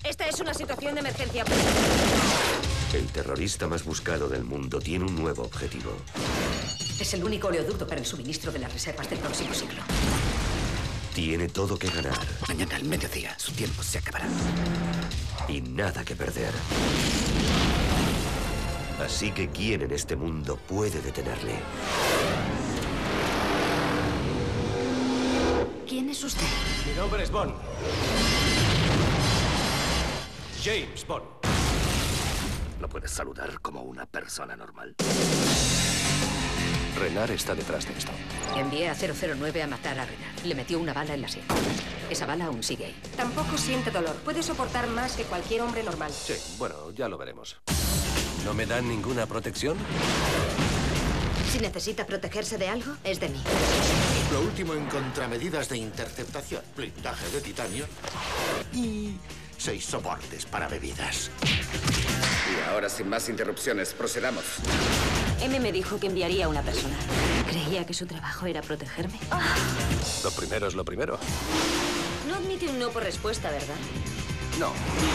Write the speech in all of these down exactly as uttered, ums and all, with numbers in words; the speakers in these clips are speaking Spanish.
Esta es una situación de emergencia. El terrorista más buscado del mundo tiene un nuevo objetivo. Es el único oleoducto para el suministro de las reservas del próximo siglo. Tiene todo que ganar. Mañana al mediodía, su tiempo se acabará. Y nada que perder. Así que ¿quién en este mundo puede detenerle? ¿Quién es usted? Mi nombre es Bond. James Bond. No puedes saludar como una persona normal. Renard está detrás de esto. Envié a cero cero nueve a matar a Renard. Le metió una bala en la sien. Esa bala aún sigue ahí. Tampoco siente dolor. Puede soportar más que cualquier hombre normal. Sí, bueno, ya lo veremos. ¿No me dan ninguna protección? Si necesita protegerse de algo, es de mí. Lo último en contramedidas de interceptación. Blindaje de titanio. Y seis soportes para bebidas. Y ahora, sin más interrupciones, procedamos. M me dijo que enviaría a una persona. Creía que su trabajo era protegerme. Lo primero es lo primero. No admite un no por respuesta, ¿verdad? No.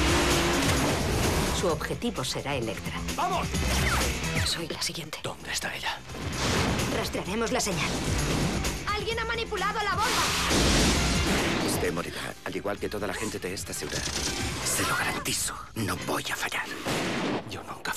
Su objetivo será Electra. ¡Vamos! Soy la siguiente. ¿Dónde está ella? Rastrearemos la señal. ¡Alguien ha manipulado la bomba! Usted morirá, al igual que toda la gente de esta ciudad. Se lo garantizo. No voy a fallar. Yo nunca